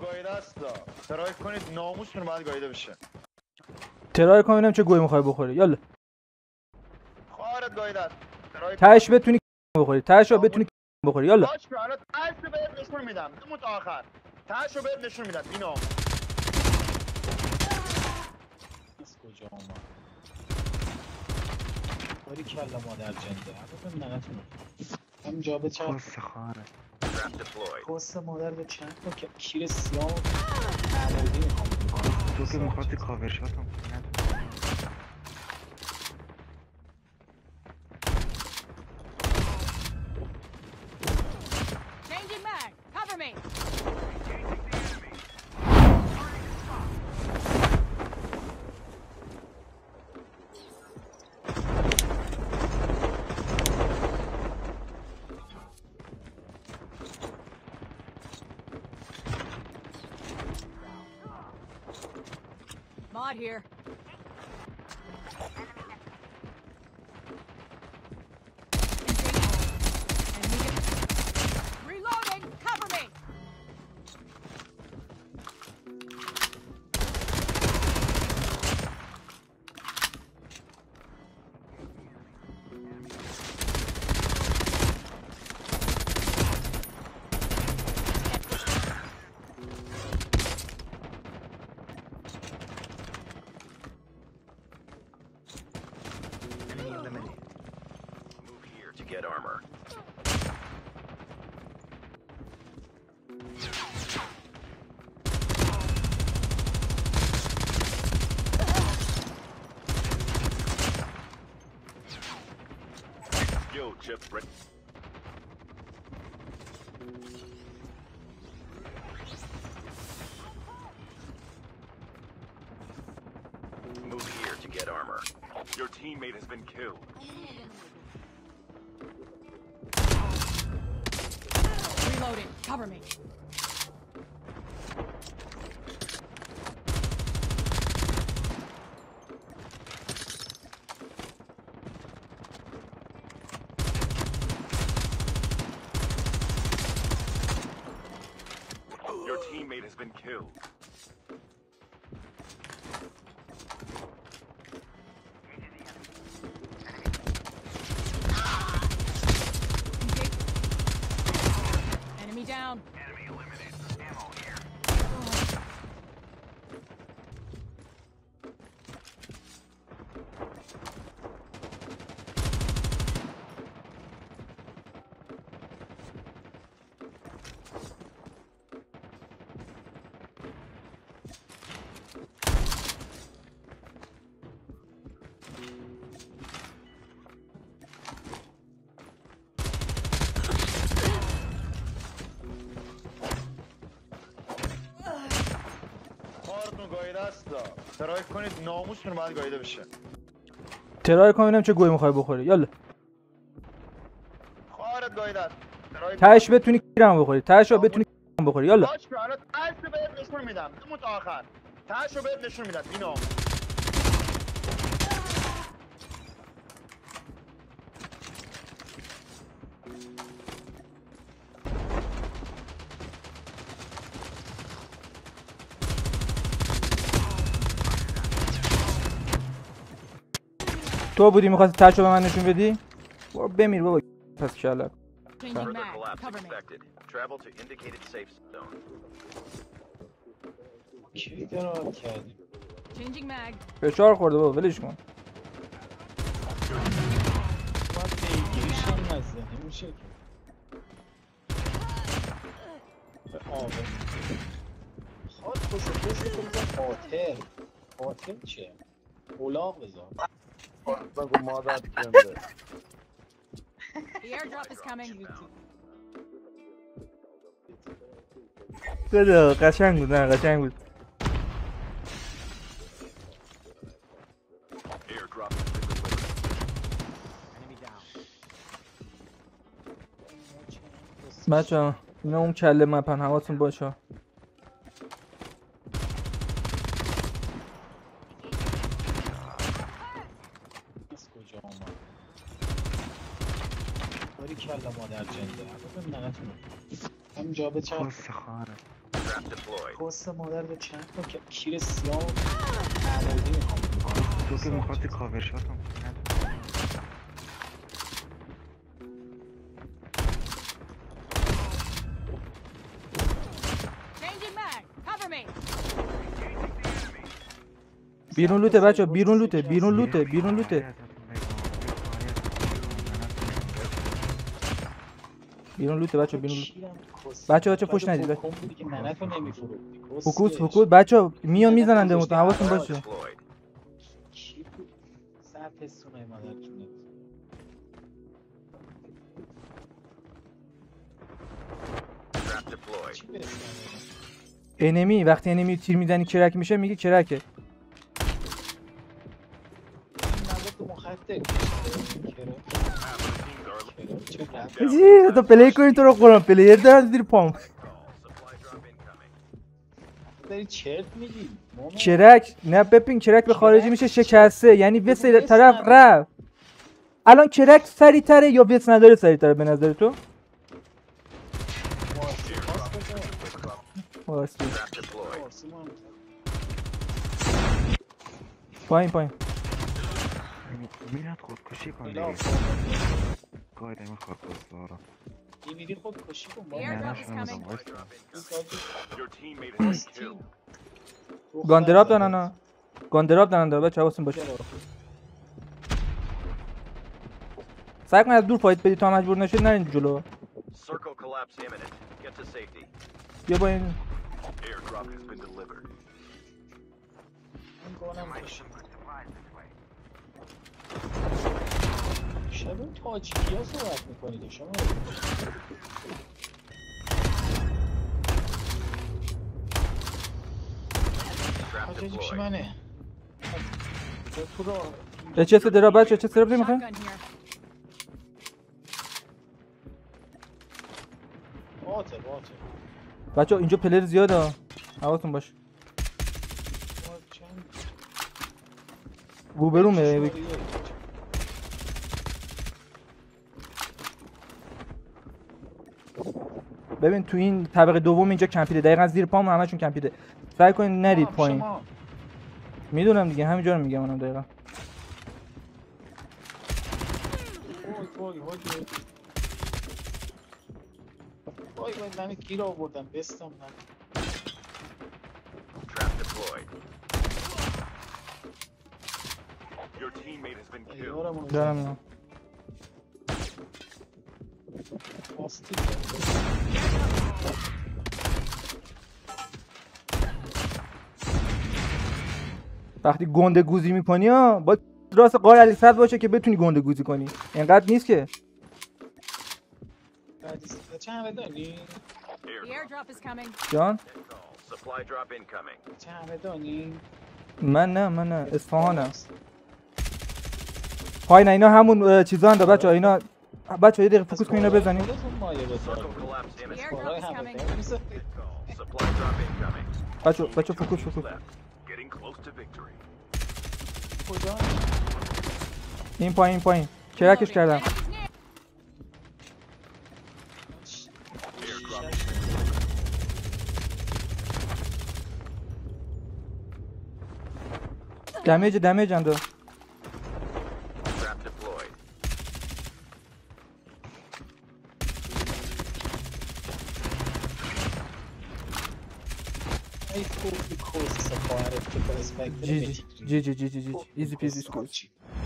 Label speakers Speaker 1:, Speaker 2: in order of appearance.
Speaker 1: گایده است. ترای کنید ناموستون باید گایده بشه.
Speaker 2: ترای کن ببینم چه گوی میخوای بخوری. یالا
Speaker 1: خواهرت گایده است.
Speaker 2: تهش بتونی بخوری. تهش رو بتونی بخوری. یالا
Speaker 1: باش که حالا تهش رو بهت نشون میدم. تو تا آخر تهش رو بهت نشون میدم. اینو
Speaker 3: از کجا اومد؟ باری کلا مادر جنده. البته ننتون هم جا به چرخ
Speaker 4: کس خاره.
Speaker 3: کس مادر به چند تا که کیر سیاه معمولی میخوام.
Speaker 4: تو که میخواستی کاور شات هم کنی نداری.
Speaker 5: Changing mag. Cover me. Mod here. Reloading. Cover me.
Speaker 6: Enemy eliminated. Move here to get armor. Yo, Chip. Move here to get armor. Your teammate has been killed.
Speaker 5: Reloading. Cover me.
Speaker 6: Your teammate has been killed.
Speaker 5: Enemy down.
Speaker 6: Enemy eliminated. Ammo here.
Speaker 1: خواهرتون گایده است. ترای کنید ناموستون باید گایده بشه.
Speaker 2: ترای کن ببینم چه گوی میخوای بخوری. یالا
Speaker 1: خواهرت گایده است.
Speaker 2: تهش بتونی بخوری. تهش رو بتونی بخوری. یالا
Speaker 1: باش که حالا تهش رو بهت نشون میدم. تو تا آخر تهش رو بهت نشون میدم. اینو
Speaker 2: تو بودی می‌خواستی تهش رو به من نشون بدی؟ برو بمیر بابا پس کلا.
Speaker 5: Changing
Speaker 6: Further
Speaker 5: mag.
Speaker 6: collapse
Speaker 5: Cover me.
Speaker 6: expected. Travel to indicated safe zone.
Speaker 3: کی درار کردی؟
Speaker 5: Changing mag.
Speaker 2: فشار خورده بابا ولش کن.
Speaker 3: باید پیگیریش هم نزده نمیشه که به آبه خواهد خوشو بزن قاتل قاتل چیه؟ اولاغ بزن
Speaker 1: بگو مادر جنده.
Speaker 5: The airdrop is coming.
Speaker 2: بده قشنگ بود. نه قشنگ بود.
Speaker 6: Airdrop has been delivered. Enemy down.
Speaker 2: بچه‌ها اینا اون کله مپن حواستون باشه.
Speaker 3: از کجا اومد؟ باری کلا مادر جنده. البته ننتون هم جا به چرخ
Speaker 4: کس خاره.
Speaker 6: Trap Trap deployed.
Speaker 3: کس مادر به چند تا کیر سیاه معمولی میخوام.
Speaker 4: تو که میخواستی کاور شاتم کنی نداری.
Speaker 5: Changing mag. Cover me.
Speaker 2: بیرون لوته بچه بیرون لوته بیرون لوته بیرون لوته بیرون لوته بچه بیرون لوته بچه فوش ندید فوکوس فوکوس بچه میان میزنن دموتون حواستون باشه
Speaker 6: Deployed.
Speaker 3: چی بود؟ سر پستونای مادر جونه.
Speaker 6: Trap deployed.
Speaker 3: چی پستونای؟
Speaker 2: انمی وقتی انمی تیر میزنی کرک میشه میگه کرکه
Speaker 3: این مواد مخدر. چه
Speaker 2: چی تو پلی کنی تو رو قرآن پلیر دارن زیر پام
Speaker 6: Supply drop incoming.
Speaker 3: داری چرت میگی؟
Speaker 2: کرک نه ببین کرک به خارجی میشه شکسته یعنی وس طرف رفت الان کرک سریع تره یا وس نداره سریع تره به نظر تو واسه
Speaker 6: Trap deployed.
Speaker 2: پایین
Speaker 4: میرد خودکشی کن دیگه گایده میخواد بزارم
Speaker 3: این میری خود کشی کن
Speaker 5: The airdrop is coming.
Speaker 6: Your teammate has been killed.
Speaker 2: گاندراب دارن ها گاندراب دارن داره بچه حواستون باشه سعی کن از دور فایت بدی تا مجبور نشید نرین جلو
Speaker 6: Circle collapse imminent. Get to safety.
Speaker 2: بیا با این
Speaker 6: Airdrop has been delivered.
Speaker 3: شبیه تاجیکی ها صحبت میکنید شما
Speaker 6: Trap
Speaker 3: تاجیکی پیش
Speaker 6: deployed.
Speaker 3: منه تو رو
Speaker 2: اچ درا بچه اچ درا میخوای
Speaker 5: Shotgun here.
Speaker 3: باته
Speaker 2: بچه اینجا پلیر زیاده حواستون باشه روبرومه ببین تو این طبقه دوم اینجا کمپیده دقیقا زیر پام همشون کمپیده سعی کنید نرید پایین میدونم دیگه همینجا رو میگم منم دقیقا
Speaker 3: وای من گیر آوردم بستم من
Speaker 6: Trap deployed. Your teammate has been killed.
Speaker 3: یارمون
Speaker 2: دارم اینا
Speaker 3: آستی
Speaker 2: وقتی گنده گوزی میکنی ها با راست قار علی صد باشه که بتونی گنده گوزی کنی اینقدر نیست که
Speaker 3: چند همه دانی؟
Speaker 5: The airdrop is coming.
Speaker 2: جان
Speaker 6: Supply drop incoming.
Speaker 3: چند همه دانی؟
Speaker 2: من نه اصفهانم پایین اینا همون چیزا هنده بچه ها اینا بچه ها یه دقیقه فوکوس کن اینا بزنیم
Speaker 6: Circle collapse
Speaker 5: The
Speaker 6: imminent.
Speaker 5: airdrop is coming.
Speaker 6: Supply drop incoming.
Speaker 2: بچه فوکوس
Speaker 6: Left. Getting close to victory.
Speaker 3: کجا؟
Speaker 2: این پایین کرکش کردم
Speaker 5: Enemies near.
Speaker 2: دمیج هم داد
Speaker 6: Trap deployed.
Speaker 3: ای خوبی کس خواهرت که پرسپکتر
Speaker 2: جی ایزی پیزی سکوچ